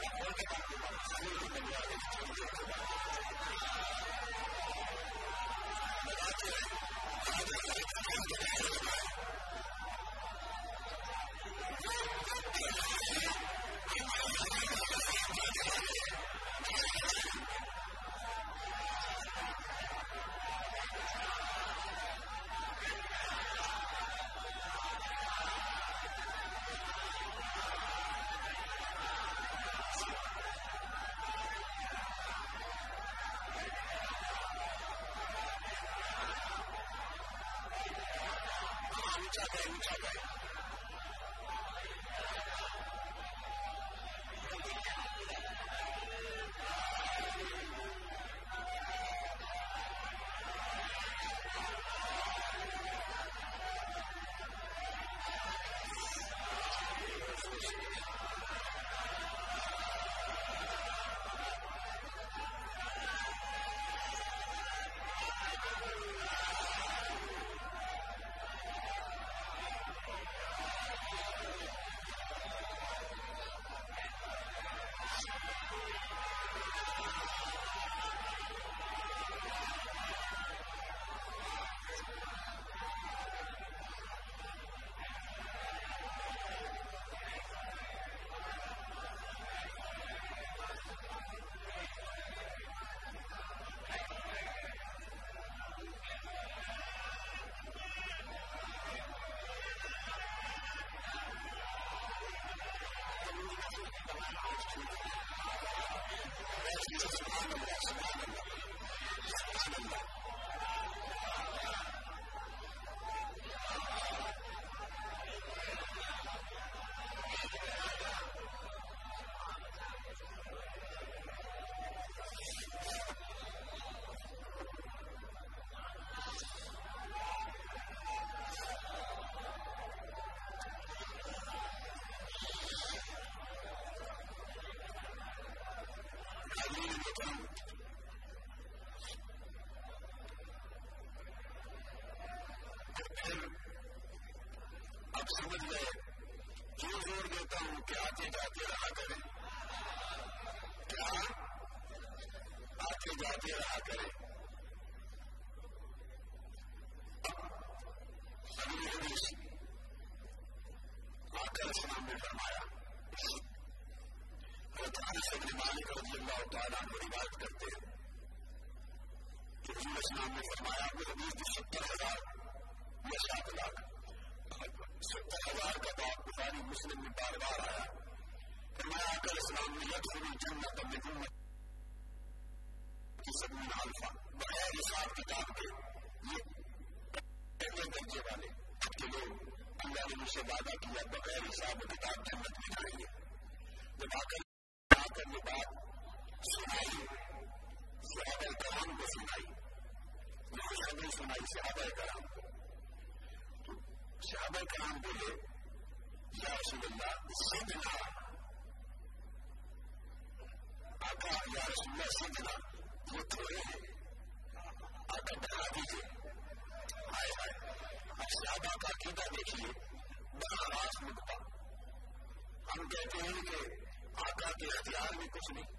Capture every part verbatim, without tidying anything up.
اب سمجھ گئے جو زور دیتا ہوں کہ آتے جاتے رہا کریں، کیا آتے جاتے رہا کریں۔ اگلی حدیث آقا السلام نے فرمایا، حضرت انس بن مالک رضی اللہ تعالیٰ عنہ روایت کرتے ہیں کہ حضور السلام نے فرمایا، وہ حدیث کی ستر ہزار یا سات لاکھ ستر ہزار کا باب بخاری مسلم میں بار بار آیا۔ فرمایا آقا السلام نے یدخل الجنۃ من امتی سبعین الفا، بغیر حساب کتاب کے یہ پہلے درجے والے کے لوگ اللہ نے مجھ سے وعدہ کیا بغیر حساب کتاب جنت میں جائیں گے۔ جب آ کر آ کر یہ بات سنائی صحابہ کرام کو سنائی، نہیں سنائی صحابہ کرام کو، تو صحابہ کرام بولے یا رسول اللہ سیدنا، آقا یا رسول اللہ سیدنا یہ تھوڑے ہیں، آقا بڑھا دیجیے۔ آئے آئے اب صحابہ کا عقیدہ دیکھیے، بڑا خاص نقطہ۔ ہم کہتے ہیں کہ آقا کے ہتھیار میں کچھ نہیں،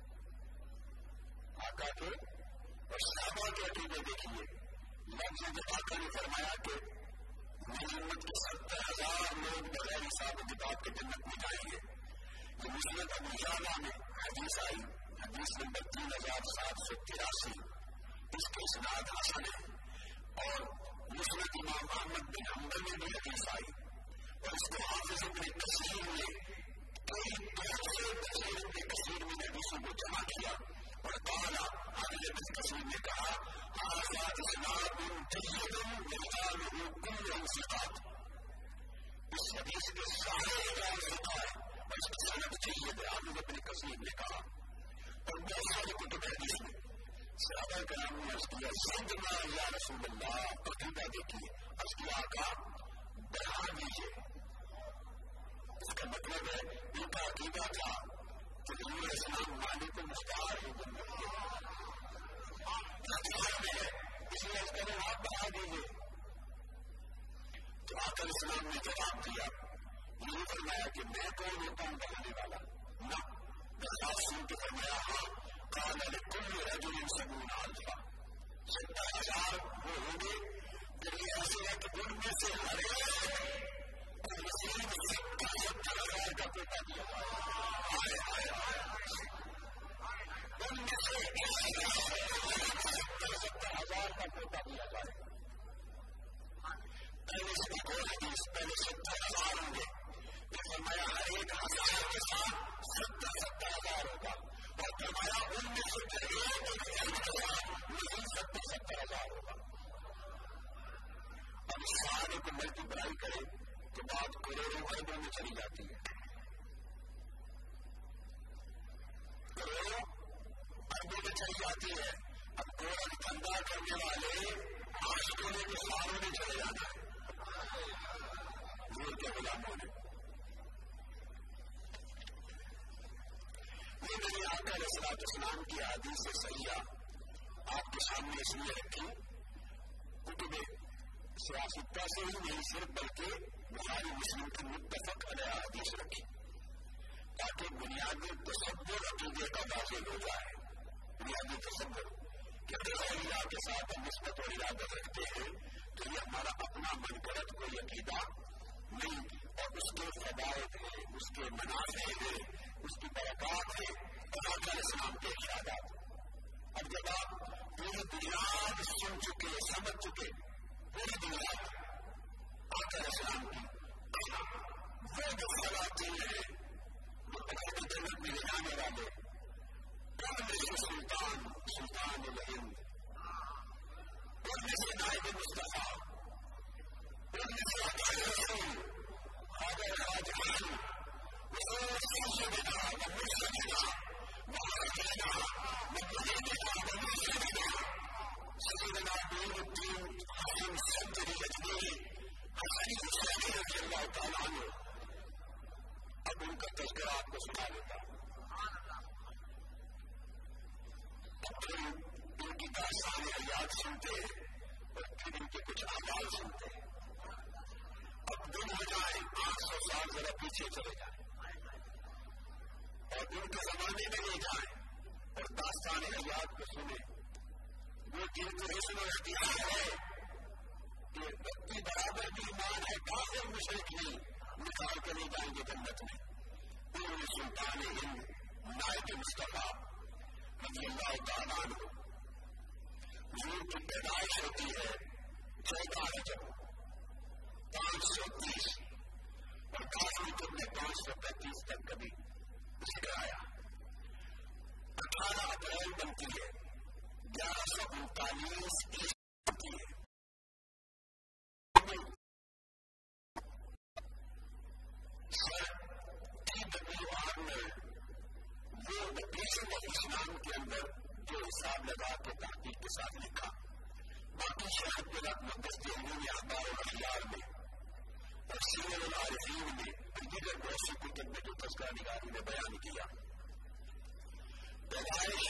آقا کے اور صحابہ کے عقیدے دیکھیے۔ لفظ جب آقا نے فرمایا کہ میری امت کے ستر ہزار لوگ بغیر حساب کتاب کے جنت میں جائیں گے، یہ مسند ابو یعلا میں حدیث آئی، حدیث نمبر تین ہزار سات سو تراسی، اس کے اسناد حسن ہے، اور مسند امام احمد بن حنبل میں بھی حدیث آئی، اور اس کو حافظ ابن کثیر نے کئی تفسیر ابن کثیر میں حدیثوں کو جمع کیا، اور قالا حافظ ابن کثیر نے کہا ھذا اسناد جید ورجالہ کلھم ثقات، اس حدیث کے سارے رجال ثقہ ہیں اور اس کی سند جید ہے، حافظ ابن کثیر نے کہا۔ اور بہت سارے کتب حدیث میں صحابہ کرام نے عرض کیا سیدنا یا رسول اللہ، عقیدہ دیکھیے، عرض کیا آقا بڑھا دیجیے۔ اس کا مطلب ہے ان کا عقیدہ تھا کہ حضور علیہ السلام مالک و مختار ہے جنت کے، اختیار میں ہے، اس لیے اس کا نام آپ بڑھا دیجیے۔ تو آقا علیہ السلام نے جواب دیا، یہ فرمایا کہ میں کون ہوتا ہوں بڑھانے والا، نہ بات سن کے فرمایا ہاں قال لكل رجل سبعون الفا ستر ہزار وہ ہوں گے. پھر یہ ایسے ہے کہ ان میں سے ہر ایک مزید ستر ستر ہزار کا کوٹا دیا جائے. آئے آئے آئے ان میں سے ستر ستر ہزار کا کوٹا دیا جائے. پہلے سے دو حدیث پہلے ستر ہزار ہوں گے. پھر فرمایا ہر ایک ہزار کے ساتھ ستر ستر ہزار ہوگا. اور فرمایا ان میں سے نہیں ستر ستر ہزار ہوگا. اب اس سارے کو ملٹی پلائی کرے تو بات کروڑوں اربوں میں چلی جاتی ہے. کروڑوں اربوں میں چلی جاتی ہے. اب گورن دھندا کرنے والے آج کونے کے ساروں میں چلے جانا ہے. یہ کیا غلاموں نے یہ میں نے آقا علیہ الصلوۃ والسلام کی حدیث صحیحہ آپ کے سامنے اس لیے رکھی کتب سیاستہ سے ہی نہیں صرف بلکہ بخاری مسلم کی متفق علیہ حدیث رکھی تاکہ بنیادی تصور عقیدے کا واضح ہو جائے. بنیادی تصور کہ غیر اللہ کے ساتھ ہم نسبت اور ارادت رکھتے ہیں تو یہ ہمارا اپنا من گھڑت کوئی عقیدہ نہیں اور اس کے فوائد ہیں, اس کے منافع ہیں, اس کی برکات ہے اور آقا علیہ السلام کے ارادات. اب جب آپ پوری بنیاد سن چکے سمجھ چکے پوری بنیاد آقا علیہ السلام کی وہ جو خواتین ہیں جو بغیر جنت میں لے جانے والے ان میں سے سلطان سلطان الہند, ان میں سے نائب مصطفیٰ, ان میں سے آقا رسول خواجہ خواجگان سیدنا و مرشدنا و حافظنا و مجیدنا و مرشدنا سیدنا معین الدین حسین صدری اجمیری حسنی حسینی رضی اللہ تعالیٰ عنہ. اب ان کا تذکرہ آپ کو سنا دیتا ہوں. اب ان کی داستان حیات سنتے اور پھر ان کے کچھ اعمال سنتے. اب دن ہو جائیں آٹھ سو سال ذرا پیچھے چلے جائیں اور ان کے زمانے میں لے جائیں اور داستان حیات کو سنیں. وہ جن کو حسن و اختیار ہے کہ وقتی برابر بھی ایمان ہے کافر مشرک نہیں نکال کے لے جائیں گے جنت میں. انہوں نے سلطان ہند نائب مصطفیٰ رضی اللہ تعالیٰ عنہ حضور کی پیدائش ہوتی ہے چودہ رجب پانچ سو تیس اور کافی کتب نے پانچ سو پینتیس تک کبھی ذکر آیا. اٹھارہ اپریل بنتی ہے گیارہ سو انتالیس عیسوی بنتی ہے. سر ٹی ڈبلیو آرنلڈ وہ نتیجے اسلام کے اندر جو حساب لگا کے تحقیق کے ساتھ لکھا. باقی شاید بلاد مقدس دہلی میں اخبار و اخبار میں اور سیر العارفین میں اور دیگر بہت سی کتب میں جو تذکرہ نگاری نے بیان کیا. پیدائش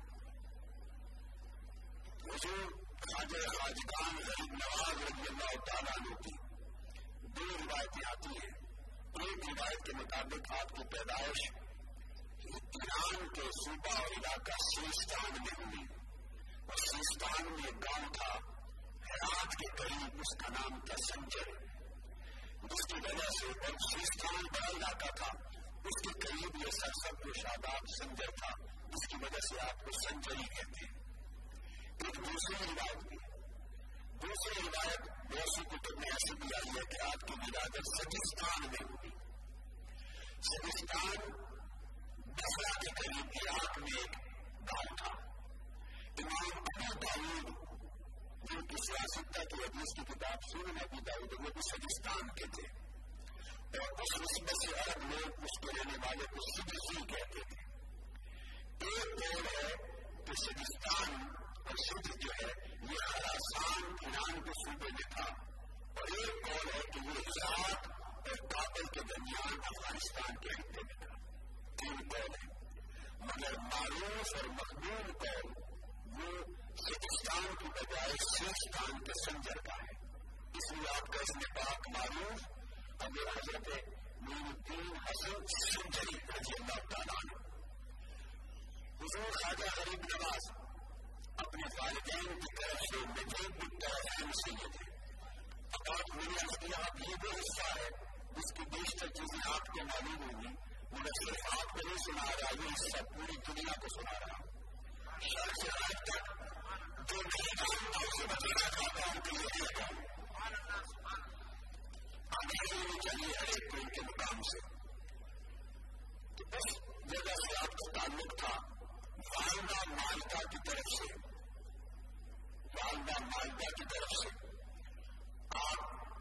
حضور خواجہ خواجگان غریب نواز رضی اللہ تعالیٰ عنہ کی دو روایتیں آتی ہیں. ایک روایت کے مطابق آپ کی پیدائش ایران کے صوبہ اور علاقہ سیستان میں ہوئی اور سیستان میں ایک گاؤں تھا ہرات کے قریب, اس کا نام تھا سنجر, جس کی وجہ سے اور سیستان بڑا علاقہ تھا اس کے قریب یہ سرسبز و شاداب سنجر تھا جس کی وجہ سے آپ کو سنجری کہتے ہیں. ایک دوسری روایت بھی دوسری روایت بہت سی کتب میں ایسی بھی آئی ہے کہ آپ کی ولادت سجستان میں ہوئی. سجستان بصرہ کے قریب عراق میں ایک گاؤں تھا. امام ابو داؤد جن کی سیاستہ کی حدیث کی کتاب سنن ابی داؤد وہ بھی سجستان کے تھے اور اس نسبت سے عرب لوگ اس کے رہنے والے کو سجسی کہتے تھے. ایک قول ہے کہ سجستان اور سجھ جو ہے یہ خراسان ایران کے صوبے میں تھا اور ایک قول ہے کہ یہ عراق اور کابل کے درمیان افغانستان کے خطے میں تھا. تین قول ہیں مگر معروف اور مقبول قول وہ سجستان کی بجائے سیستان کے سنجر کا ہے. اس لیے آپ کا اس میں پاک معروف اب حضرت معین الدین حسن سنجری رضی اللہ تعالیٰ عنہ میں صرف آپ کو نہیں سنا رہا، یہ سب پوری دنیا کو سنا رہا ہوں. شرق سے آج تک جو نہیں جانتا اسے بتانا چاہتا ہوں کہ یہ لگا آگے نہیں چاہیے ہر ایک کو ان کے مقام سے. تو اس جگہ سے آپ کا تعلق تھا والدہ مالدہ کی طرف سے. والدہ مالدہ کی طرف سے آپ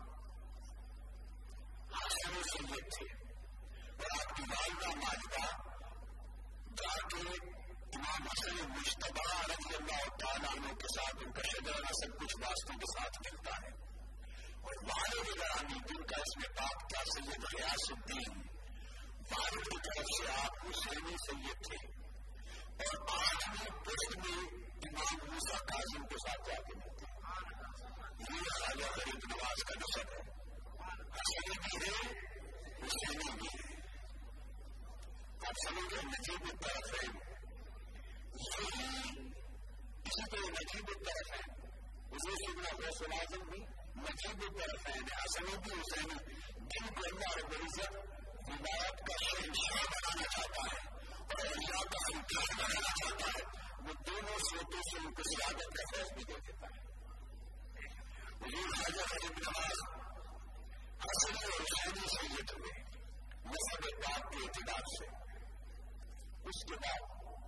حسن سید تھے اور آپ کی والدہ مالدہ جا کے امام حسن مجتبی رضی اللہ تعالیٰ عنہ کے ساتھ ان کا شجرانہ سب کچھ واسطوں کے ساتھ ملتا ہے. اور والد گرامی جن کا اس میں پاک تھا سید غیاث الدین، والد کی طرف سے آپ حسینی سید تھے. اور آٹھویں پشت میں امام موسیٰ کاظم کے ساتھ جا کے ملتے ہیں. یہ خواجہ غریب نواز کا نسب ہے. حسینی بھی ہے، حسینی بھی ہے. آپ سمجھے نجیب الطرف ہے، یہی اسی طرح نجیب الطرف ہے. حضور سیدنا غوث العظم بھی نجیب الطرف ہے، حسنی بھی حسینی، جن کو اللہ رب العزت ہدایت کا شہنشاہ بنانا چاہتا ہے اور اللہ کا امتحان بنانا چاہتا ہے، وہ دونوں صوتوں سے ان کو سیادت کا فیض بھی دے دیتا ہے. حضور خواجہ غریب نواز حسنی اور حسینی سید ہوئے نسب پاک کے اعتبار سے. اس کے بعد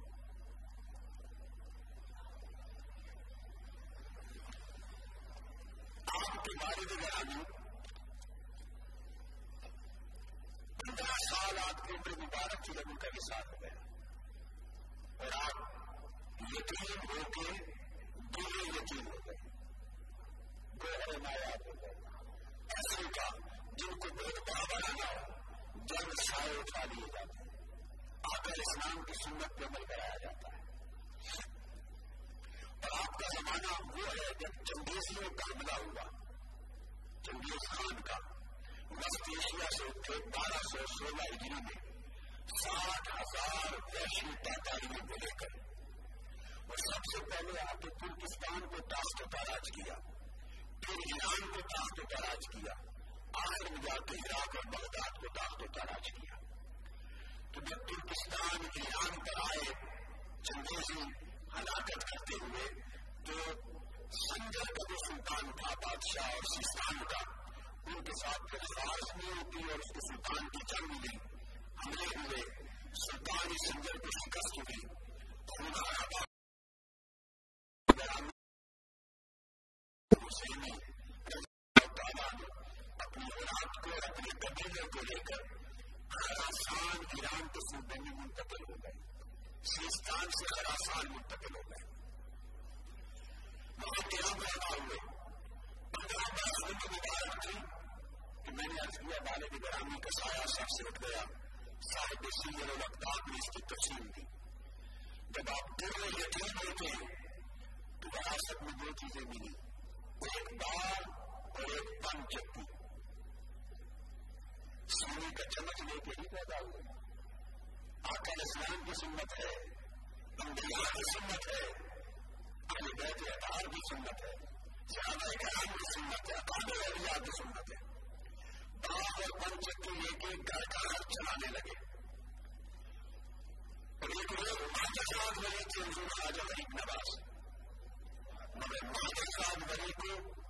آپ کے والد گرامی پندرہ سال آپ کی عمر مبارک کی جب ان کا وصال ہو گیا اور آپ یتیم ہو کے دونوں یتیم ہو گئے، گوہر نایاب ہو گئے. ایسے کا جن کو بہت بڑا بنانا ہو جنگ سائے اٹھا لیے جاتے ہیں، آقا اسلام کی سنت پہ عمل کرایا جاتا ہے. اور آپ کا زمانہ وہ ہے جب چنگیزیوں کا حملہ ہوا، چنگیز خان کا وسط ایشیا سے اٹھے بارہ سو سولہ ہجری میں ساٹھ ہزار وحشی تاتاریوں کو لے کر، اور سب سے پہلے آپ نے ترکستان کو تاخت و تاراج کیا، پھر ایران کو تاخت و تاراج کیا، آخر میں جا کے عراق اور بغداد کو تاخت و تاراج کیا. تو جب ترکستان ایران پر آئے چنگیزی ہلاکت کرتے ہوئے، تو سنجر کا جو سلطان تھا بادشاہ اور سیستان کا، ان کے ساتھ پھر خارزمیوں کی اور اس کے سلطان کی جنگ ہوئی، حملے ہوئے، سلطان سنجر کو شکست ہوئی. خونخرابہ حسینی اپنی اولاد کو اور اپنے قبیلے کو لے کر خراسان ایران کے صوبے میں منتقل ہو گئے، سیستان سے خراسان منتقل ہو گئے، وہاں قیام رہنا ہوئے. پندرہ برس ان کی مبارک تھی کہ میں نے عرض کیا والد گرامی کا سایہ سر سے اٹھ گیا. صاحب سیر الاقدام نے اس کی تفصیل دی. جب آپ پورے یتیم ہوتے ہیں تو وراثت میں دو چیزیں ملی، ایک بال اور ایک پن چکی. سونے کا چمچ لے کے ہی پیدا ہوئے. آقا اسلام کی سنت ہے، انبیاء کی سنت ہے، اہل بیت اطہار کی سنت ہے، صحابہ کرام کی سنت ہے، اکابر اولیاء کی سنت ہے. باغ اور پن چکی لے کے گھر کا ہر چلانے لگے. اور ایک لوگ ماجد صاحب ولی تھے حضور خواجہ غریب نواز، مگر ماجد صاحب ولی کو